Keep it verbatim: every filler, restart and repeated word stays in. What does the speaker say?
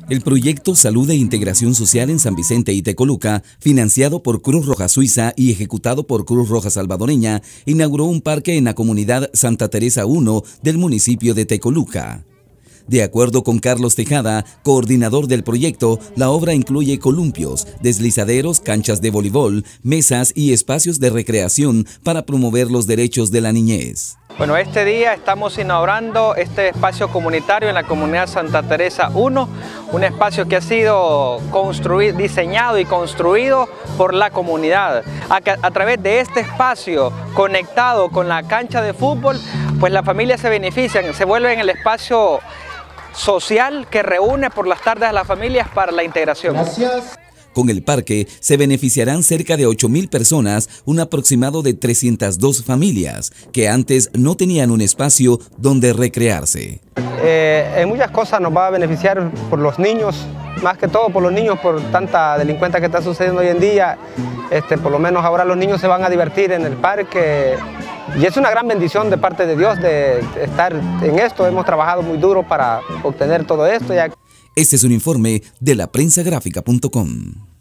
El proyecto Salud e Integración Social en San Vicente y Tecoluca, financiado por Cruz Roja Suiza y ejecutado por Cruz Roja Salvadoreña, inauguró un parque en la comunidad Santa Teresa uno del municipio de Tecoluca. De acuerdo con Carlos Tejada, coordinador del proyecto, la obra incluye columpios, deslizaderos, canchas de voleibol, mesas y espacios de recreación para promover los derechos de la niñez. Bueno, este día estamos inaugurando este espacio comunitario en la comunidad Santa Teresa uno, un espacio que ha sido construido, diseñado y construido por la comunidad. A, a través de este espacio conectado con la cancha de fútbol, pues las familias se benefician, se vuelven el espacio social que reúne por las tardes a las familias para la integración. Gracias. Con el parque se beneficiarán cerca de ocho mil personas, un aproximado de trescientas dos familias, que antes no tenían un espacio donde recrearse. Eh, en muchas cosas nos va a beneficiar por los niños, más que todo por los niños, por tanta delincuencia que está sucediendo hoy en día. Este, por lo menos ahora los niños se van a divertir en el parque. Y es una gran bendición de parte de Dios de estar en esto. Hemos trabajado muy duro para obtener todo esto. Ya. Este es un informe de la prensa gráfica punto com.